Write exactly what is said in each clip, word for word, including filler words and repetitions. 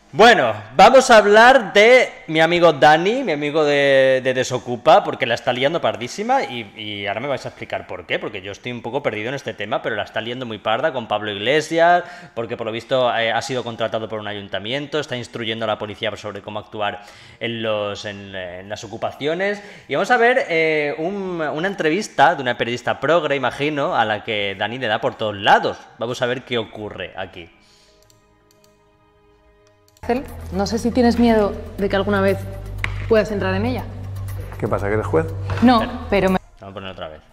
Bueno, vamos a hablar de mi amigo Dani, mi amigo de, de Desocupa, porque la está liando pardísima y, y ahora me vais a explicar por qué, porque yo estoy un poco perdido en este tema, pero la está liando muy parda con Pablo Iglesias, porque por lo visto eh, ha sido contratado por un ayuntamiento, está instruyendo a la policía sobre cómo actuar en, los, en, en las ocupaciones, y vamos a ver eh, un, una entrevista de una periodista progre, imagino, a la que Dani le da por todos lados. Vamos a ver qué ocurre aquí. No sé si tienes miedo de que alguna vez puedas entrar en ella. ¿Qué pasa, que eres juez? No, pero me... Vamos a poner otra vez.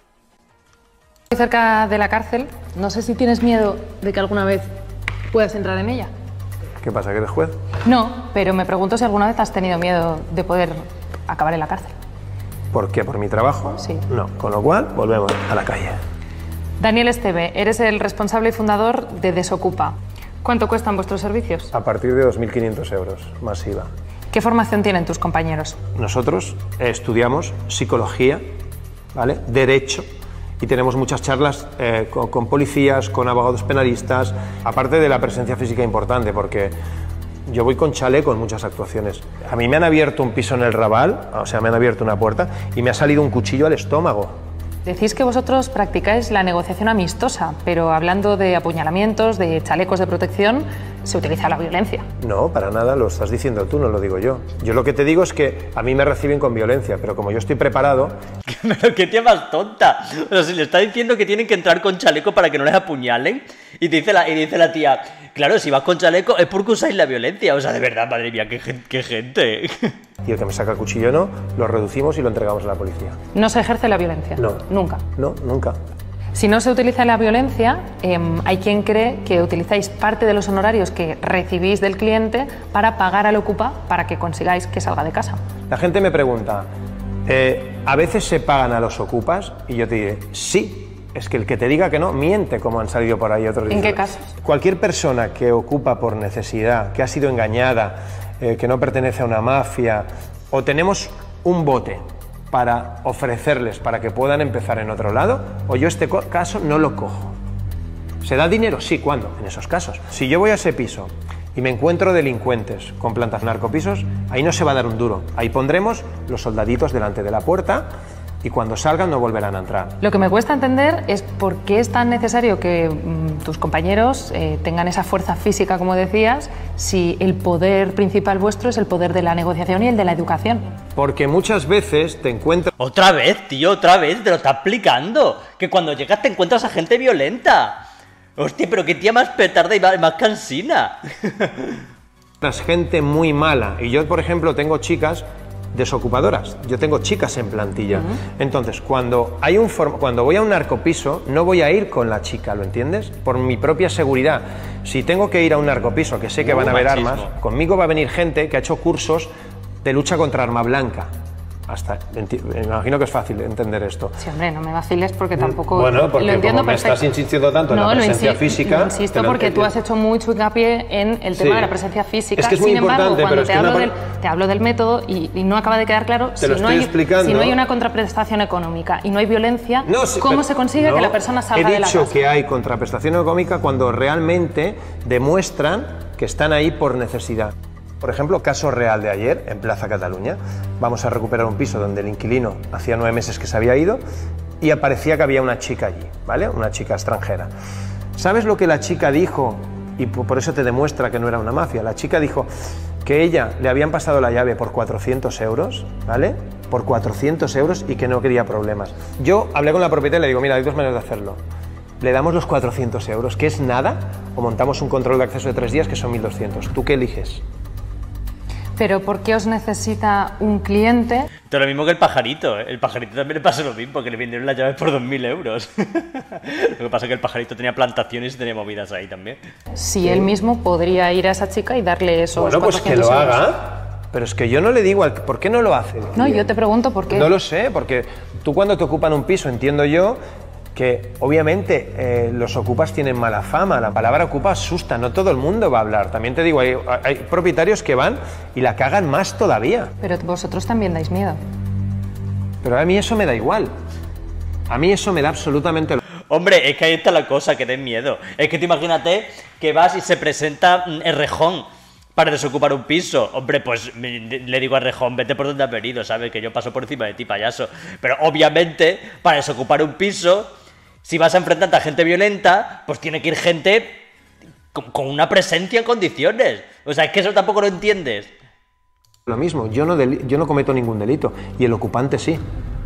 Estoy cerca de la cárcel. No sé si tienes miedo de que alguna vez puedas entrar en ella. ¿Qué pasa, que eres juez? No, pero me pregunto si alguna vez has tenido miedo de poder acabar en la cárcel. ¿Por qué? ¿Por mi trabajo? Sí. No, con lo cual volvemos a la calle. Daniel Esteve, eres el responsable y fundador de Desocupa. ¿Cuánto cuestan vuestros servicios? A partir de dos mil quinientos euros, más I V A. ¿Qué formación tienen tus compañeros? Nosotros eh, estudiamos psicología, ¿vale? Derecho, y tenemos muchas charlas eh, con, con policías, con abogados penalistas, aparte de la presencia física importante, porque yo voy con chaleco en muchas actuaciones. A mí me han abierto un piso en el Raval, o sea, me han abierto una puerta y me ha salido un cuchillo al estómago. Decís que vosotros practicáis la negociación amistosa, pero hablando de apuñalamientos, de chalecos de protección, se utiliza la violencia. No, para nada, lo estás diciendo tú, no lo digo yo. Yo lo que te digo es que a mí me reciben con violencia, pero como yo estoy preparado... Pero qué tía más tonta. O sea, si le está diciendo que tienen que entrar con chaleco para que no les apuñalen, y dice la, y dice la tía, claro, si vas con chaleco es porque usáis la violencia. O sea, de verdad, madre mía, qué, qué gente. Y el que me saca el cuchillo no, lo reducimos y lo entregamos a la policía. ¿No se ejerce la violencia? No. Nunca. No, nunca. Si no se utiliza la violencia, eh, hay quien cree que utilizáis parte de los honorarios que recibís del cliente para pagar al ocupa para que consigáis que salga de casa. La gente me pregunta, eh, ¿a veces se pagan a los ocupas? Y yo te diré, sí. Es que el que te diga que no, miente, como han salido por ahí otros. ¿En qué casos? Cualquier persona que ocupa por necesidad, que ha sido engañada, eh, que no pertenece a una mafia, o tenemos un bote para ofrecerles para que puedan empezar en otro lado, o yo este caso no lo cojo. ¿Se da dinero? Sí, ¿cuándo? En esos casos. Si yo voy a ese piso y me encuentro delincuentes con plantas narcopisos, ahí no se va a dar un duro. Ahí pondremos los soldaditos delante de la puerta y cuando salgan no volverán a entrar. Lo que me cuesta entender es por qué es tan necesario que mmm, tus compañeros eh, tengan esa fuerza física, como decías, si el poder principal vuestro es el poder de la negociación y el de la educación. Porque muchas veces te encuentras... Otra vez, tío, otra vez, te lo está explicando. Que cuando llegas te encuentras a gente violenta. Hostia, pero qué tía más petarda y más cansina. Gente muy mala. Y yo, por ejemplo, tengo chicas desocupadoras. Yo tengo chicas en plantilla. Uh-huh. Entonces, cuando hay un form cuando voy a un narcopiso, no voy a ir con la chica, ¿lo entiendes? Por mi propia seguridad. Si tengo que ir a un narcopiso, que sé que uh, van a haber machismo. Armas, conmigo va a venir gente que ha hecho cursos de lucha contra arma blanca. Hasta, me imagino que es fácil entender esto. Sí, hombre, no me vaciles porque tampoco bueno, porque lo entiendo como me perfecto. Estás insistiendo tanto en no, la presencia insi física... Lo insisto porque tú has hecho mucho hincapié en el tema sí. de la presencia física. Es que es muy Sin importante, embargo, cuando pero es te, que hablo una... del, te hablo del método y, y no acaba de quedar claro te si, lo no estoy hay, explicando. si no hay una contraprestación económica y no hay violencia, no, sí, ¿cómo se consigue no, que la persona salga de la casa? He dicho que hay contraprestación económica cuando realmente demuestran que están ahí por necesidad. Por ejemplo, caso real de ayer en Plaza Cataluña. Vamos a recuperar un piso donde el inquilino hacía nueve meses que se había ido y aparecía que había una chica allí, ¿vale? Una chica extranjera. ¿Sabes lo que la chica dijo? Y por eso te demuestra que no era una mafia. La chica dijo que ella le habían pasado la llave por cuatrocientos euros, ¿vale? Por cuatrocientos euros y que no quería problemas. Yo hablé con la propietaria y le digo, mira, hay dos maneras de hacerlo. Le damos los cuatrocientos euros, que es nada, o montamos un control de acceso de tres días, que son mil doscientos. ¿Tú qué eliges? Pero ¿por qué os necesita un cliente? Todo lo mismo que el pajarito, ¿eh? El pajarito también le pasa lo mismo, que le vendieron las llaves por dos mil euros. Lo que pasa es que el pajarito tenía plantaciones y tenía movidas ahí también. Si sí. Él mismo podría ir a esa chica y darle esos Bueno, pues que lo euros. haga. Pero es que yo no le digo, al... ¿por qué no lo hace? No, yo te pregunto por qué. No lo sé, porque tú cuando te ocupan un piso, entiendo yo, que obviamente eh, los ocupas tienen mala fama, la palabra ocupa asusta, no todo el mundo va a hablar. También te digo, hay, hay propietarios que van y la cagan más todavía. Pero vosotros también dais miedo. Pero a mí eso me da igual. A mí eso me da absolutamente... Lo... Hombre, es que ahí está la cosa, que den miedo. Es que te imagínate que vas y se presenta Errejón para desocupar un piso. Hombre, pues le digo a Rejón, vete por donde has venido, ¿sabes? Que yo paso por encima de ti, payaso. Pero obviamente, para desocupar un piso, si vas a enfrentarte a gente violenta, pues tiene que ir gente con, con una presencia en condiciones. O sea, es que eso tampoco lo entiendes. Lo mismo, yo no, deli- yo no cometo ningún delito, y el ocupante sí.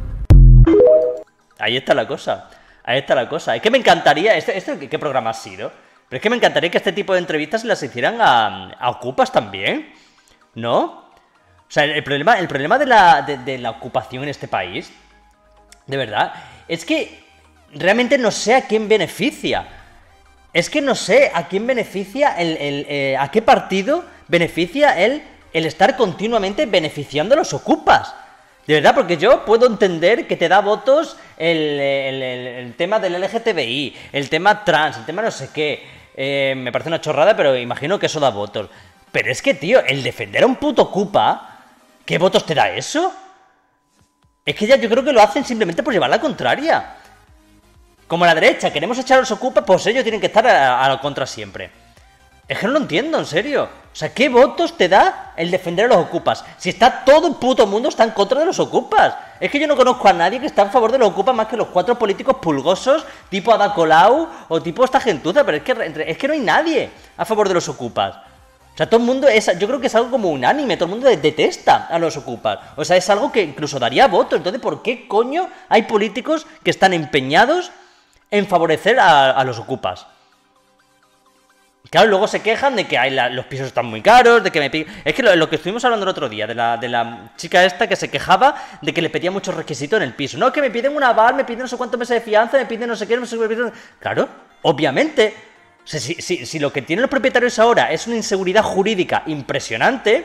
Ahí está la cosa. Ahí está la cosa. Es que me encantaría... ¿Este, este qué programa ha sido? Pero es que me encantaría que este tipo de entrevistas las hicieran a, a ocupas también, ¿no? O sea, el, el problema, el problema de, la, de, de la ocupación en este país, de verdad, es que realmente no sé a quién beneficia. Es que no sé a quién beneficia, el, el, eh, a qué partido beneficia el, el estar continuamente beneficiando a los ocupas. De verdad, porque yo puedo entender que te da votos el, el, el, el tema del L G T B I, el tema trans, el tema no sé qué. Eh, me parece una chorrada, pero imagino que eso da votos. Pero es que, tío, el defender a un puto ocupa, ¿qué votos te da eso? Es que ya yo creo que lo hacen simplemente por llevar la contraria. Como la derecha, queremos echar a los ocupas, pues ellos tienen que estar a, a la contra siempre. Es que no lo entiendo, en serio. O sea, ¿qué votos te da el defender a los ocupas? Si está todo el puto mundo está en contra de los ocupas. Es que yo no conozco a nadie que está en favor de los ocupas más que los cuatro políticos pulgosos, tipo Ada Colau o tipo esta gentuza, pero es que, es que no hay nadie a favor de los ocupas. O sea, todo el mundo es... Yo creo que es algo como unánime, todo el mundo detesta a los ocupas. O sea, es algo que incluso daría voto. Entonces, ¿por qué coño hay políticos que están empeñados en favorecer a, a los ocupas? Claro, luego se quejan de que hay la, los pisos están muy caros, de que me piden... Es que lo, lo que estuvimos hablando el otro día, de la, de la chica esta que se quejaba de que le pedía muchos requisitos en el piso. No, que me piden un aval, me piden no sé cuántos meses de fianza, me piden no sé qué, no sé qué... Me piden... Claro, obviamente. O sea, si, si, si lo que tienen los propietarios ahora es una inseguridad jurídica impresionante,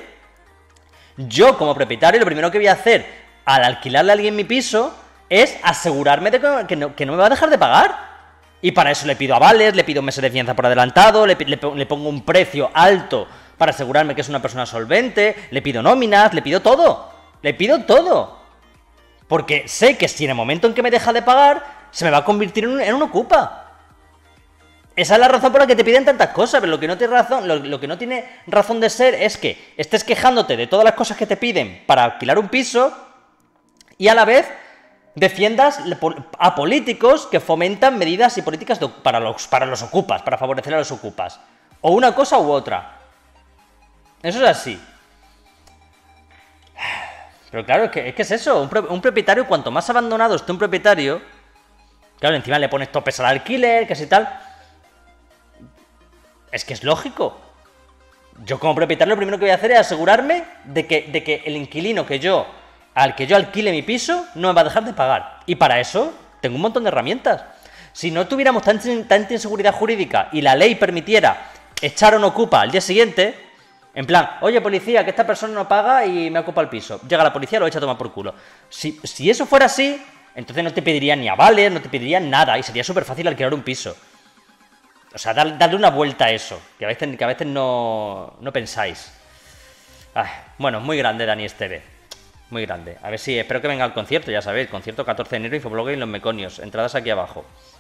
yo como propietario lo primero que voy a hacer al alquilarle a alguien mi piso es asegurarme de que, que, no, que no me va a dejar de pagar. Y para eso le pido avales, le pido meses de fianza por adelantado, le, le, le pongo un precio alto para asegurarme que es una persona solvente, le pido nóminas, le pido todo. Le pido todo. Porque sé que si en el momento en que me deja de pagar, se me va a convertir en un, en un ocupa. Esa es la razón por la que te piden tantas cosas, pero lo que no tiene razón, lo, lo que no tiene razón de ser es que estés quejándote de todas las cosas que te piden para alquilar un piso y a la vez defiendas a políticos que fomentan medidas y políticas de, para, los, para los ocupas, para favorecer a los ocupas. O una cosa u otra. Eso es así. Pero claro, es que es, que es eso. Un, pro, un propietario, cuanto más abandonado esté un propietario, claro, encima le pones topes al alquiler, que si tal. Es que es lógico. Yo como propietario lo primero que voy a hacer es asegurarme de que, de que el inquilino que yo... al que yo alquile mi piso, no me va a dejar de pagar. Y para eso tengo un montón de herramientas. Si no tuviéramos tanta, tanta inseguridad jurídica y la ley permitiera echar a un ocupa al día siguiente, en plan, oye policía, que esta persona no paga y me ocupa el piso. Llega la policía y lo echa a tomar por culo. Si, si eso fuera así, entonces no te pedirían ni avales, no te pedirían nada y sería súper fácil alquilar un piso. O sea, dar, darle una vuelta a eso, que a veces, que a veces no, no pensáis. Ay, bueno, muy grande Dani Esteve. Muy grande. A ver si, espero que venga al concierto, ya sabéis, concierto catorce de enero, Infoblog en Los Meconios. Entradas aquí abajo.